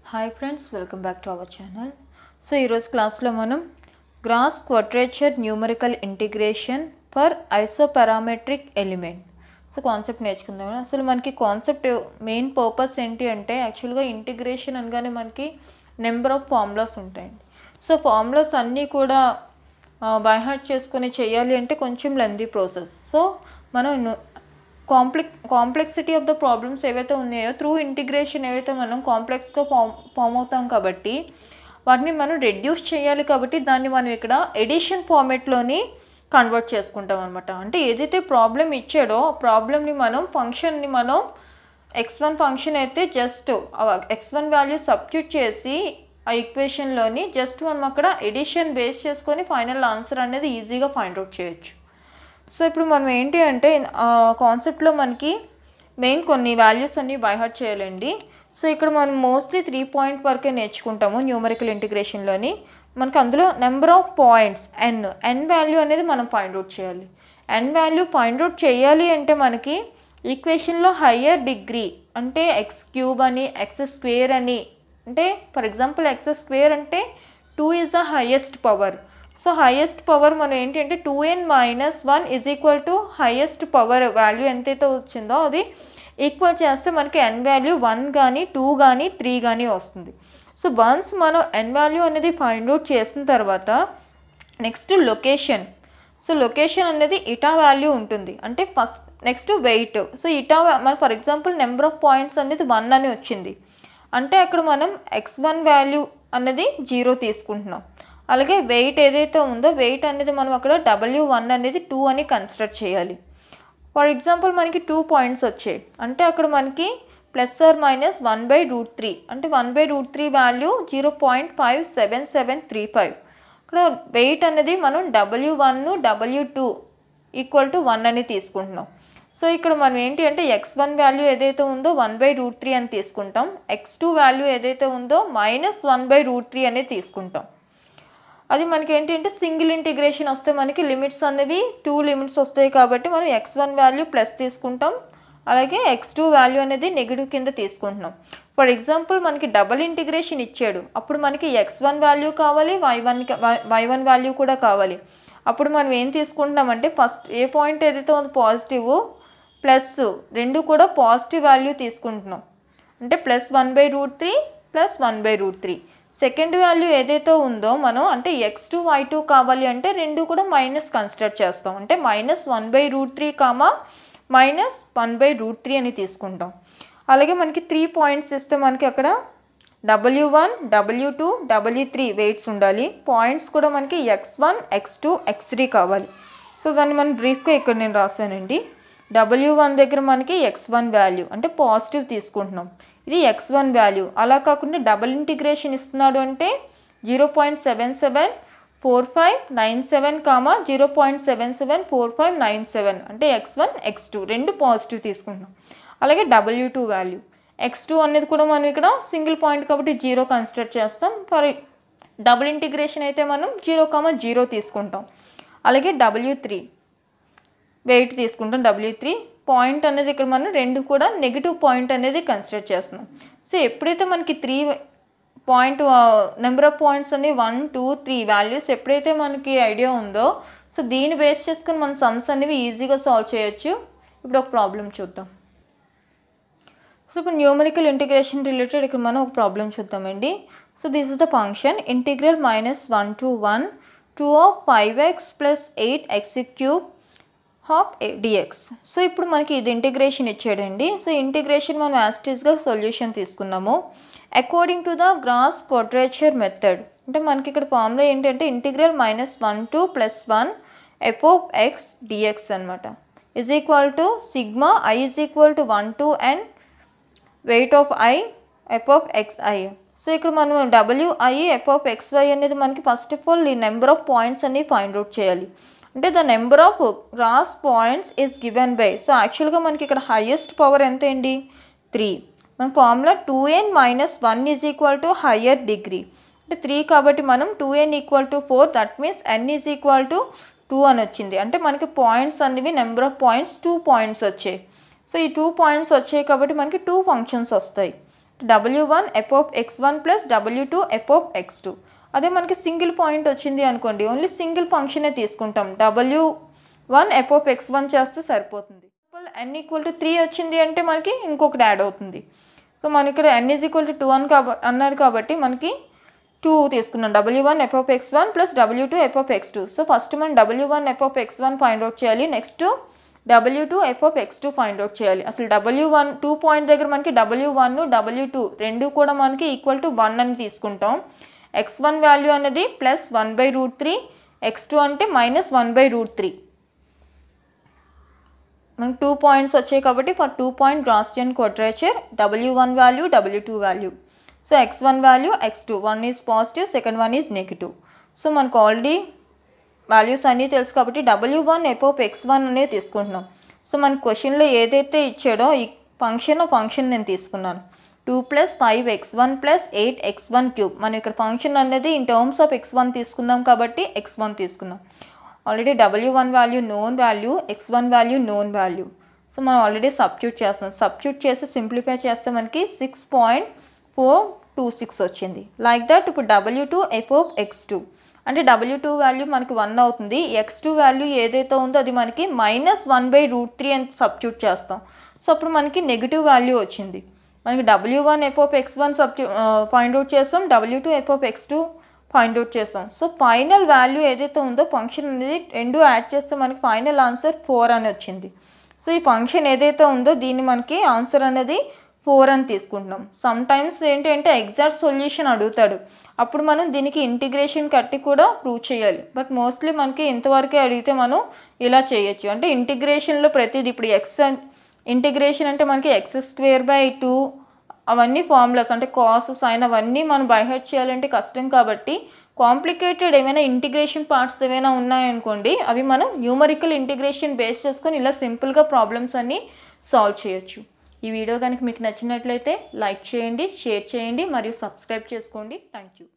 Hi friends, welcome back to our channel. So ఈరోజు క్లాస్లో మనం Gauss quadrature numerical integration for isoparametric element so concept నేర్చుకుందాం. అసలు మనకి కాన్సెప్ట్ మెయిన్ పర్పస్ ఏంటి అంటే యాక్చువల్గా ఇంటిగ్రేషన్ అనగానే మనకి నెంబర్ ఆఫ్ ఫార్ములాస్ ఉంటాయండి. సో ఫార్ములాస్ అన్నీ కూడా బై హార్ట్ చేసుకొని చేయాలి అంటే కొంచెం లెందీ ప్రాసెస్. సో మనం కాంప్లెక్సిటీ ఆఫ్ ద ప్రాబ్లమ్స్ ఏవైతే ఉన్నాయో త్రూ ఇంటిగ్రేషన్ ఏవైతే మనం కాంప్లెక్స్గా ఫామ్ అవుతాం కాబట్టి వాటిని మనం రెడ్యూస్ చేయాలి. కాబట్టి దాన్ని మనం ఇక్కడ ఎడిషన్ ఫార్మేట్లోని కన్వర్ట్ చేసుకుంటాం అనమాట. అంటే ఏదైతే ప్రాబ్లం ఇచ్చాడో ఆ ప్రాబ్లమ్ని మనం ఫంక్షన్ని మనం x1 ఫంక్షన్ అయితే జస్ట్ x1 వాల్యూ సబ్స్టిట్యూట్ చేసి ఆ ఈక్వేషన్లోని జస్ట్ మనం అక్కడ ఎడిషన్ బేస్ చేసుకొని ఫైనల్ ఆన్సర్ అనేది ఈజీగా ఫైండ్ అవుట్ చేయొచ్చు. సో ఇప్పుడు మనం ఏంటి అంటే కాన్సెప్ట్లో మనకి మెయిన్ కొన్ని వాల్యూస్ అన్నీ బై హార్ట్ చేయాలండి. సో ఇక్కడ మనం మోస్ట్లీ 3 పాయింట్ వరకే నేర్చుకుంటాము న్యూమరికల్ ఇంటిగ్రేషన్లోని. మనకి అందులో number of points n value అనేది మనం ఫైండ్ అవుట్ చేయాలి. ఎన్ వాల్యూ ఫైండ్ అవుట్ చేయాలి అంటే మనకి ఈక్వేషన్లో హయ్యర్ డిగ్రీ అంటే ఎక్స్ క్యూబ్ అని ఎక్స్ స్క్వేర్ అని, అంటే ఫర్ ఎగ్జాంపుల్ ఎక్స్ స్క్వేర్ అంటే 2 is the highest power. So highest power మనం ఏంటి అంటే 2n - 1 is equal to highest power value ఎంతైతే వచ్చిందో అది ఈక్వల్ చేస్తే మనకి n వాల్యూ 1 కానీ 2 కానీ 3 కానీ వస్తుంది. సో వన్స్ మనం n వాల్యూ అనేది ఫైండ్ అవుట్ చేసిన తర్వాత నెక్స్ట్ లొకేషన్. సో లొకేషన్ అనేది ఇటా వాల్యూ ఉంటుంది, అంటే ఫస్ట్ నెక్స్ట్ వెయిట్. సో ఇటా మన for example number of points అనేది 1 అని వచ్చింది అంటే అక్కడ మనం x1 వాల్యూ అనేది 0 తీసుకుంటున్నాం. అలాగే వెయిట్ ఏదైతే ఉందో వెయిట్ అనేది మనం అక్కడ W1 అనేది 2 అని కన్సిడర్ చేయాలి. ఫర్ ఎగ్జాంపుల్ మనకి 2 పాయింట్స్ వచ్చాయి అంటే అక్కడ మనకి +or-1/√3 అంటే 1/√3 వాల్యూ 0.57735. ఇక్కడ వెయిట్ అనేది మనం W1 W2 = 1 అని తీసుకుంటున్నాం. సో ఇక్కడ మనం ఏంటి అంటే x1 వాల్యూ ఏదైతే ఉందో 1/√3 అని తీసుకుంటాం, x2 వాల్యూ ఏదైతే ఉందో -1/√3 అని తీసుకుంటాం. అది మనకి ఏంటంటే సింగిల్ ఇంటిగ్రేషన్ వస్తే మనకి లిమిట్స్ అనేవి 2 లిమిట్స్ వస్తాయి కాబట్టి మనం x1 వాల్యూ ప్లస్ తీసుకుంటాం, అలాగే x2 వాల్యూ అనేది నెగిటివ్ కింద తీసుకుంటున్నాం. ఫర్ ఎగ్జాంపుల్ మనకి డబల్ ఇంటిగ్రేషన్ ఇచ్చాడు, అప్పుడు మనకి x1 వాల్యూ కావాలి, y1 వాల్యూ కూడా కావాలి. అప్పుడు మనం ఏం తీసుకుంటున్నామంటే ఫస్ట్ ఏ పాయింట్ ఏదైతే ఉందో పాజిటివ్ ప్లస్ రెండు కూడా పాజిటివ్ వాల్యూ తీసుకుంటున్నాం, అంటే +1/√3 +1/√3. సెకండ్ వాల్యూ ఏదైతే ఉందో మనం అంటే x2 y2 కావాలి అంటే రెండు కూడా మైనస్ కన్సిడర్ చేస్తాం, అంటే -1/√3 -1/√3 అని తీసుకుంటాం. అలాగే మనకి 3 పాయింట్స్ ఇస్తే మనకి అక్కడ W1 W2 W3 వెయిట్స్ ఉండాలి. పాయింట్స్ కూడా మనకి x1 x2 x3 కావాలి. సో దాన్ని మనం బ్రీఫ్గా ఇక్కడ నేను రాశానండి. W1 దగ్గర మనకి x1 వాల్యూ అంటే పాజిటివ్ తీసుకుంటున్నాం, ఇది x1 వాల్యూ. అలా కాకుండా డబుల్ ఇంటిగ్రేషన్ ఇస్తున్నాడు అంటే 0.774597 0.774597 అంటే x1 x2 రెండు పాజిటివ్ తీసుకుంటున్నాం. అలాగే W2 వాల్యూ x2 అనేది కూడా మనం ఇక్కడ సింగిల్ పాయింట్ కాబట్టి 0 కన్సిడర్ చేస్తాం. ఫర్ డబుల్ ఇంటిగ్రేషన్ అయితే మనం 0,0 తీసుకుంటాం. అలాగే W3 వెయిట్ తీసుకుంటాం. W3 పాయింట్ అనేది ఇక్కడ మనం రెండు కూడా నెగిటివ్ పాయింట్ అనేది కన్సిడర్ చేస్తున్నాం. సో ఎప్పుడైతే మనకి 3 పాయింట్ నెంబర్ ఆఫ్ పాయింట్స్ అన్ని 1 2 3 వాల్యూస్ ఎప్పుడైతే మనకి ఐడియా ఉందో సో దీన్ని బేస్ చేసుకుని మన సమ్స్ అనేవి ఈజీగా సాల్వ్ చేయొచ్చు. ఇప్పుడు ఒక ప్రాబ్లం చూద్దాం. సో ఇప్పుడు న్యూమరికల్ ఇంటిగ్రేషన్ రిలేటెడ్ ఇక్కడ మనం ఒక ప్రాబ్లం చూద్దామండి. So this is the function integral -1 to 1 2 of 5x + 8x³ of dx. So ఇప్పుడు మనకి ఇది ఇంటిగ్రేషన్ ఇచ్చాడండి. సో ఇంటిగ్రేషన్ మనం యాస్టీస్గా సొల్యూషన్ తీసుకున్నాము according to the Gauss quadrature method. అంటే మనకి ఇక్కడ ఫార్ములా ఏంటంటే ఇంటిగ్రల్ -1 to +1 f(x) dx అనమాట is equal to sigma I is equal to 1 to n weight of I f(xi). So ఇక్కడ మనం Wi f(xy) అనేది మనకి ఫస్ట్ ఆఫ్ ఆల్ ఈ నెంబర్ ఆఫ్ పాయింట్స్ అన్ని ఫైండ్ అవుట్ చేయాలి. అంటే the number of Gauss points is given by, so యాక్చువల్గా మనకి ఇక్కడ హైయెస్ట్ పవర్ ఎంత అండి 3. మన formula 2n - 1 is equal to higher degree అంటే 3 కాబట్టి మనం 2n = 4 that means n is equal to 2 అని వచ్చింది. అంటే మనకి పాయింట్స్ అనేవి నెంబర్ ఆఫ్ పాయింట్స్ 2 పాయింట్స్ వచ్చాయి. సో ఈ 2 పాయింట్స్ వచ్చాయి కాబట్టి మనకి 2 ఫంక్షన్స్ వస్తాయి. w1 f of x1 plus w2 f of x2. అదే మనకి సింగిల్ పాయింట్ వచ్చింది అనుకోండి, ఓన్లీ సింగిల్ ఫంక్షనే తీసుకుంటాం, w1 f of x1 చేస్తే సరిపోతుంది. n ఈక్వల్ టు 3 వచ్చింది అంటే మనకి ఇంకొకటి యాడ్ అవుతుంది. సో మనకి ఇక్కడ n ఈజ్ ఈక్వల్ టు 2 అని అన్నారు కాబట్టి మనకి 2 తీసుకున్నాం, w1 f of x1 plus w2 f of x2. So first మనం w1 f of x1 find out చేయాలి, next w2 f of x2 find out చేయాలి. అసలు w1 2 పాయింట్ దగ్గర మనకి w1 w2 రెండు కూడా మనకి ఈక్వల్ టు 1 అని తీసుకుంటాం. x1 వాల్యూ అనేది ప్లస్ 1/√3, x2 అంటే మైనస్ 1/√3. మనకి 2 పాయింట్స్ వచ్చాయి కాబట్టి for 2 point Gaussian quadrature w1 value w2 value. So x1 value x2, one is positive, second one is negative. So మనకు ఆల్రెడీ వాల్యూస్ అన్నీ తెలుసు కాబట్టి w1 f of x1 అనేది తీసుకుంటున్నాం. సో మన క్వశ్చన్లో ఏదైతే ఇచ్చాడో ఈ ఫంక్షన్ నేను తీసుకున్నాను, 2 + 5x1 + 8x1³ మనం ఇక్కడ ఫంక్షన్ అనేది ఇన్ టర్మ్స్ ఆఫ్ x1 తీసుకుందాం కాబట్టి x1 తీసుకున్నాం. Already w1 value known value, x1 value known value. So మనం ఆల్రెడీ సబ్స్టిట్యూట్ చేస్తాం, సబ్స్టిట్యూట్ చేసి సింప్లిఫై చేస్తే మనకి 6.426 వచ్చింది. లైక్ దట్ ఇప్పుడు w2 f of x2 అంటే w2 వాల్యూ మనకి 1 అవుతుంది, x2 వాల్యూ ఏదైతే ఉందో అది మనకి మైనస్ 1/√3 అని సబ్స్టిట్యూట్ చేస్తాం. సో అప్పుడు మనకి నెగిటివ్ వాల్యూ వచ్చింది. మనకి w1 f of x1 find out చేస్తాం, w2 f of x2 find out చేస్తాం. సో ఫైనల్ వాల్యూ ఏదైతే ఉందో ఫంక్షన్ అనేది రెండు యాడ్ చేస్తే మనకి ఫైనల్ ఆన్సర్ 4 అని వచ్చింది. సో ఈ ఫంక్షన్ ఏదైతే ఉందో దీన్ని మనకి ఆన్సర్ అనేది 4 అని తీసుకుంటున్నాం. సమ్ టైమ్స్ ఏంటంటే ఎగ్జాక్ట్ సొల్యూషన్ అడుగుతాడు, అప్పుడు మనం దీనికి ఇంటిగ్రేషన్ కట్టి కూడా ప్రూవ్ చేయాలి. బట్ మోస్ట్లీ మనకి ఇంతవరకే అడిగితే మనం ఇలా చేయొచ్చు. అంటే ఇంటిగ్రేషన్లో ప్రతిదీ ఇప్పుడు ఇంటిగ్రేషన్ అంటే మనకి x²/2 అవన్నీ ఫార్ములాస్ అంటే కాస్ సైన్ అవన్నీ మనం బైహెడ్ చేయాలంటే కష్టం కాబట్టి కాంప్లికేటెడ్ ఏమైనా ఇంటిగ్రేషన్ పార్ట్స్ ఏమైనా ఉన్నాయనుకోండి అవి మనం న్యూమరికల్ ఇంటిగ్రేషన్ బేస్ చేసుకొని ఇలా సింపుల్గా ప్రాబ్లమ్స్ అన్నీ సాల్వ్ చేయొచ్చు. ఈ వీడియో కనుక మీకు నచ్చినట్లయితే లైక్ చేయండి, షేర్ చేయండి మరియు సబ్స్క్రైబ్ చేసుకోండి. Thank you.